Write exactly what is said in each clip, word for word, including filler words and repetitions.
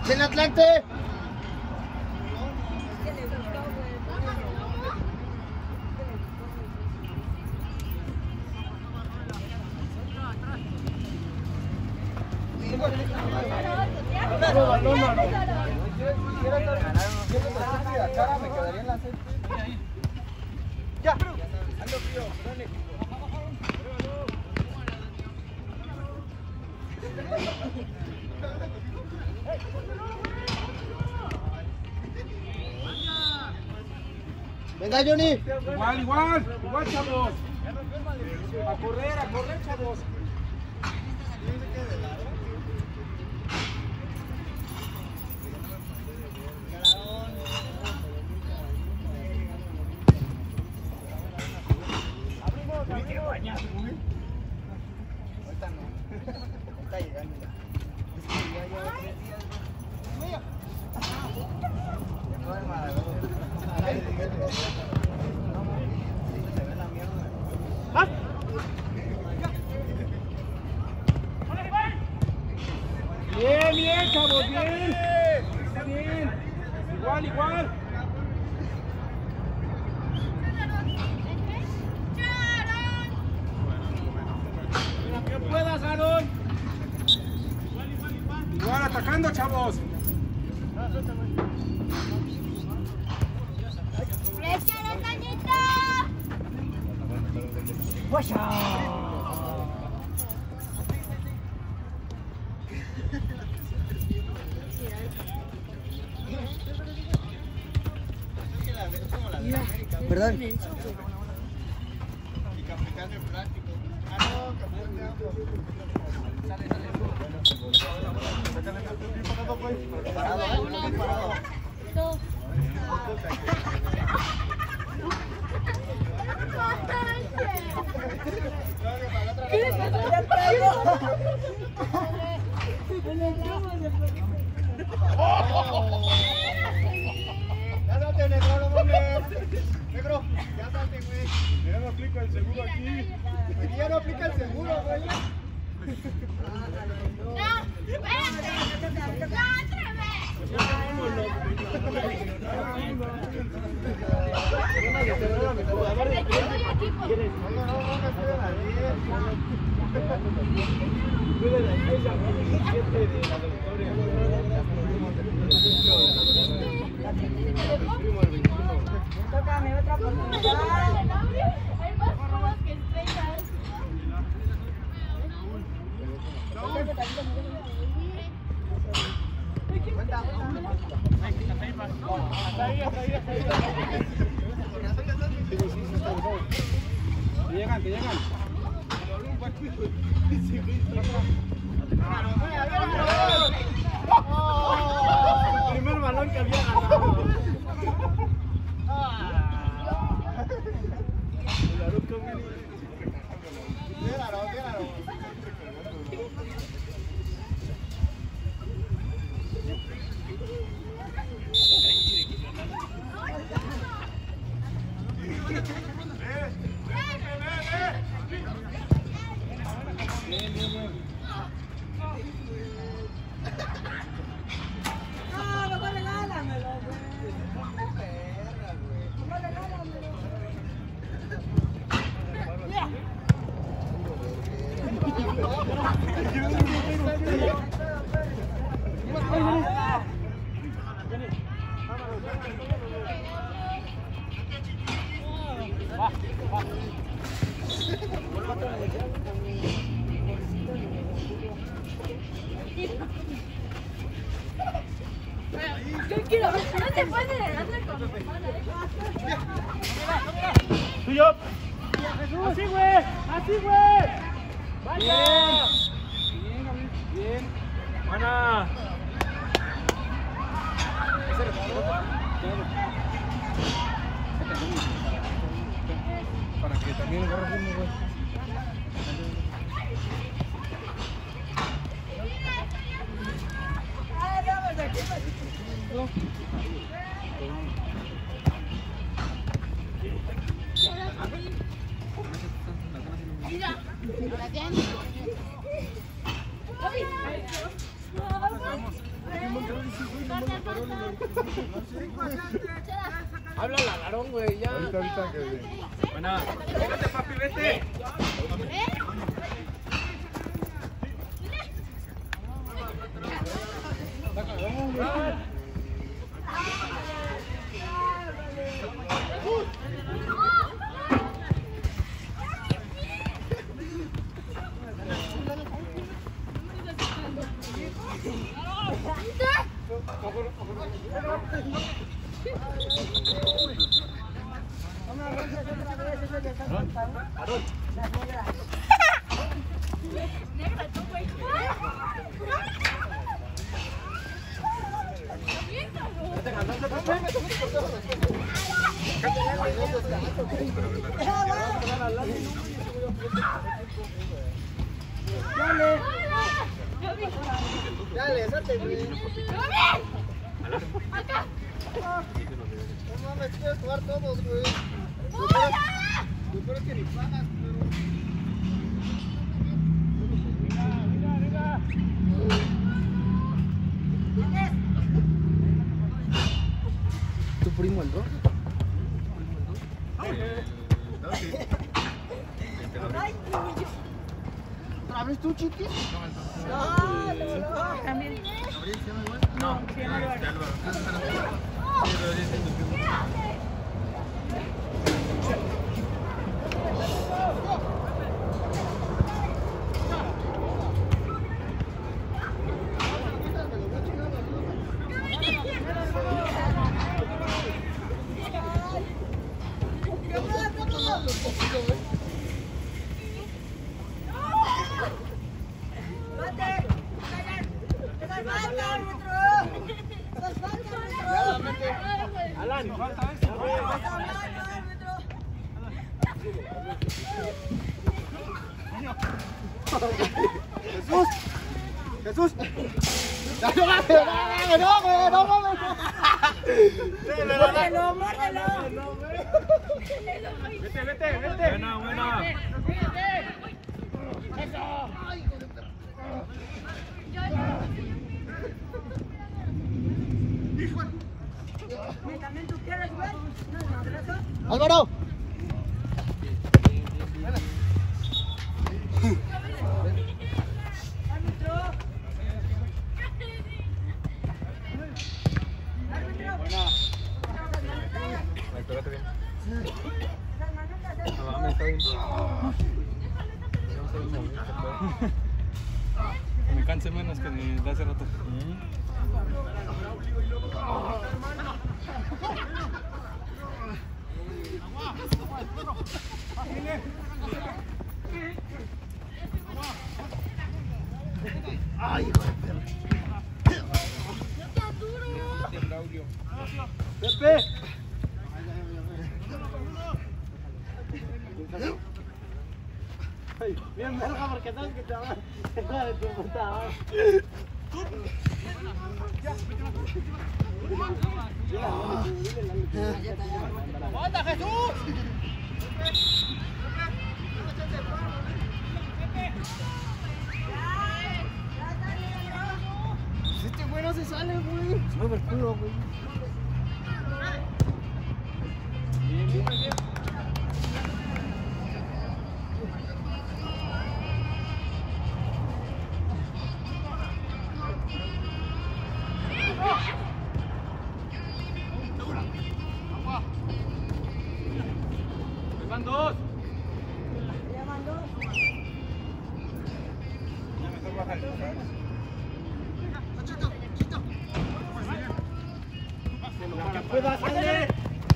¡Ven Atlante! Ya. Venga, Johnny. Igual, igual, igual, chavos. A correr, a correr, chavos. Ahorita no. Está llegando ya. Ya llevo tres días. No es Maradona. Se ve la mierda. ¡Ah! Bien, bien, chavos, bien. Está bien. Igual, igual. Que puedas, Aaron. Igual, atacando, chavos. ¡Presiona, Cañita! ¡Guacha! Perdón. Y capitán de plástico. Ah, no, capitán de ambos. Sale, sale. Parado, ¿eh? Parado. Dos. ¿Qué le pasó? ¡Ya traigo! Ya salte, negro, no mames. Negro, ya salte, güey. Ya no aplica el seguro aquí. Aquí ya no aplica el seguro, güey. ¡No! ¡Espérate! ¡No, otra Tócame otra oportunidad. Hay más cubos que estrellas. Hasta ahí, hasta ahí, hasta ahí. Te llegan, te llegan. El primer balón que había ganado. No, mejor regálamelo, güey. Mejor regálamelo. Tranquilo, no te puedes hacer como ¡Tuyo! ¡Así, güey! ¡Así, güey! ¡Vaya! Bien, Gabriel. Bien. ¡Buena! Para que también agarre ritmo, güey. Ay, vamos aquí. Mira, la tiene. Habla al alarón, güey, ya. Ahorita, ahorita que... Buena. Vete, papi, vete. Negra, tú, güey. Dale. Dale, salte, güey. Acá. No mames, quieres jugar todos, güey. Yo creo que ni pagas, pero... ¿Tu primo el dos? ¿Otra vez tú, chiqui? No. Alan, falta eso. ¡Jesús! ¡Jesús! ¡No, no, no, güey! ¡No mames! Muérdelo, muérdelo. Vete, vete, vete. Buena, buena. ¿También tú quieres, güey? ¿No, madrazo? ¡Álvaro! Árbitro. Árbitro. Espérate bien. Las manotas, ¿eh? No mames, está bien. Que me canse menos que de hace rato. ¡Ay, hijo de perro! ¡Pepe! Bien verga porque sabes que te va a de tu puta. ¡Anda, Jesús! Este güey no se sale, güey. Se mueve el culo, güey. Bien, bien, bien. Van dos. Ya van dos. Chito, chito. Que pueda salir.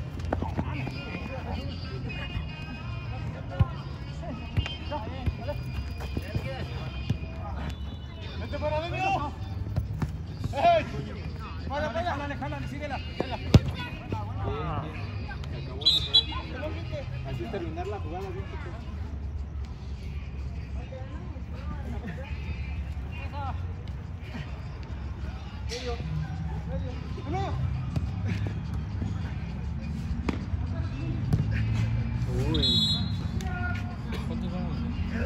Vete para adentro. ¡Ey! ¡Para, para! ¡Jálale, jálale! ¡Síguela! ¡Síguela! Así terminar la jugada bien, chico. Medio, medio. ¡Uno! Uy. ¿Cuántos vamos?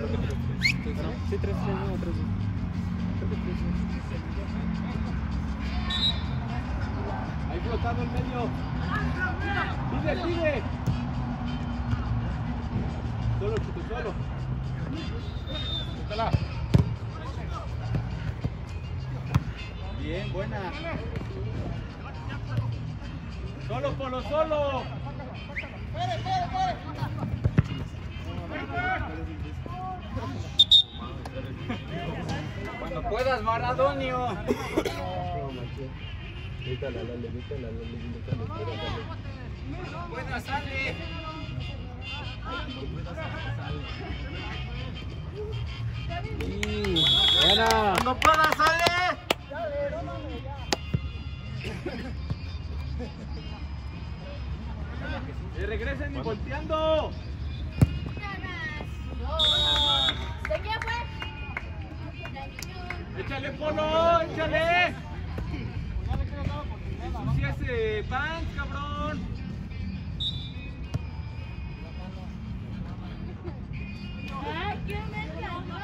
Sí, tres, tres, no, tres. Creo que tres. costado en medio. Pide, pide. Solo, chute, solo. Búscala. Bien, buena. Solo, Polo, solo. Cuando puedas, Maradonio. Buena, sale. Buena. Cuando puedas, sale. Que regresen y volteando. ¿De quién fue? Échale, Polo, échale. Si ese Pants, cabrón. Ay, ¿qué me llamó?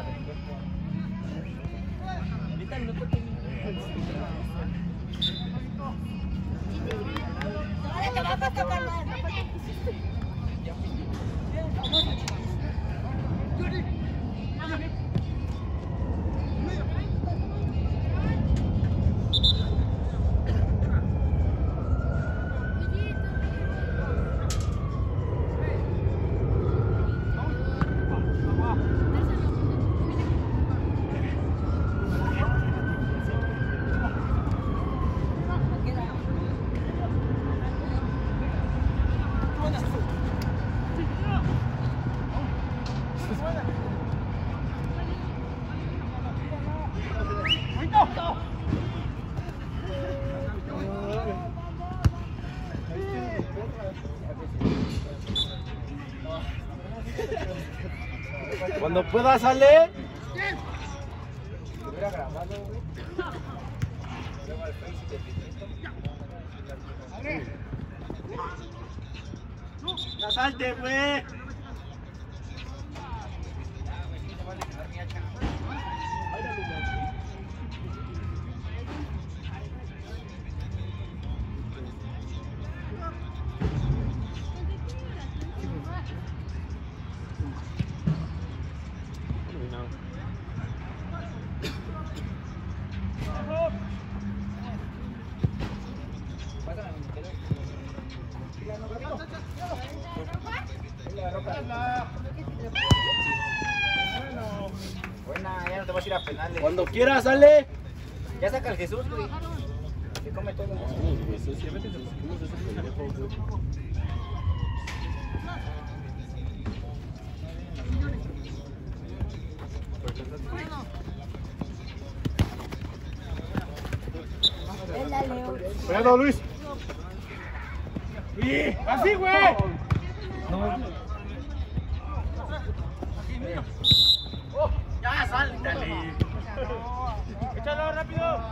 Ahora te vas a tocar más. Cuando puedas, sale. Ya salte, güey. Buena, ya no te vas a ir a penales. Cuando quieras, sale. Ya saca el Jesús, güey. Se come todo. Bueno, Luis. Y así, güey. Ya, sáltale. Échalo rápido.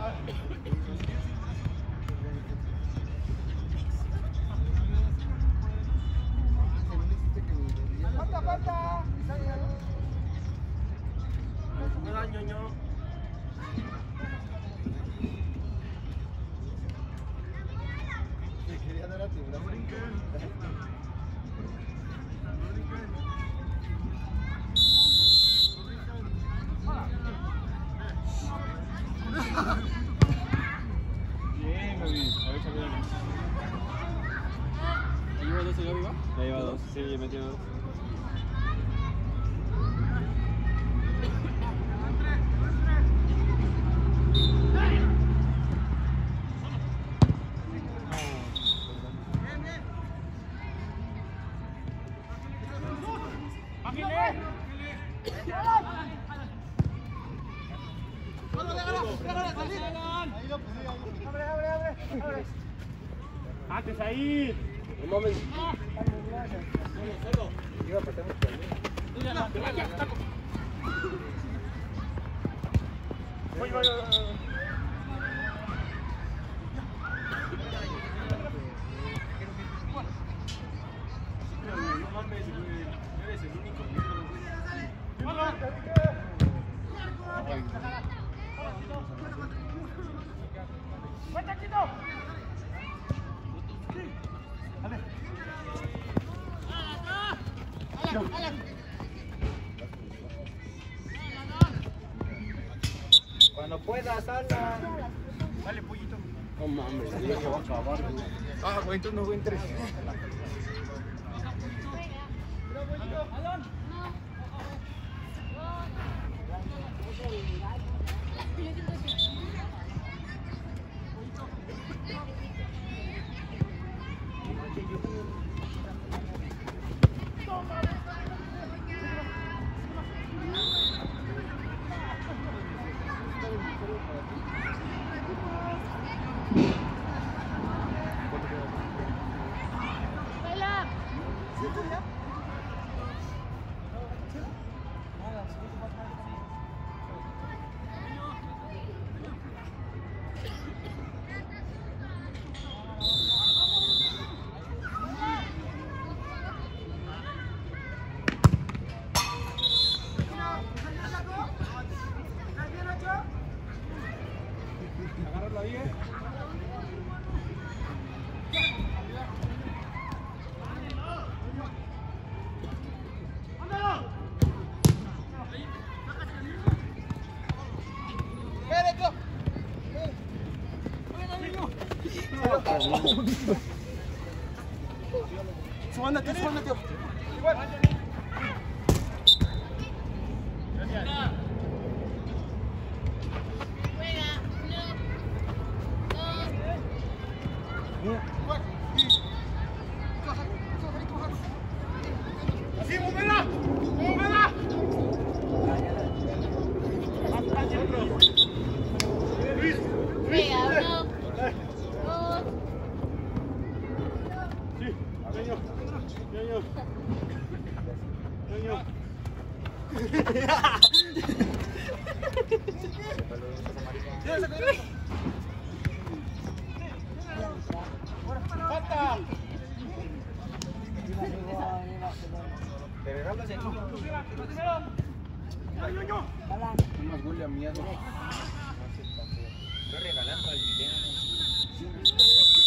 Falta, falta. Hola, ñoño. Quería dar a tu brazo. Bien, Gaby. A ver, Gaby. ¿Ya lleva dos el Gaby, va? Ya lleva dos. Sí, ya metió dos. Antes ahí. Un momento. Voy, voy, voy, voy. No mames, güey. Eres el único. Cuando puedas, Ala. Dale, pollito. No mames, ya se va a acabar. Ah, güey, tú no güey, tres. Agárralo ahí, eh. Súbandate, súbandate. Así, movela. Movela. Luis, Luis. Venga, uno, dos. Sí, señor. Señor. Señor. ¡Falta! Te regalas el No más huele a miedo. Estoy regalando al video.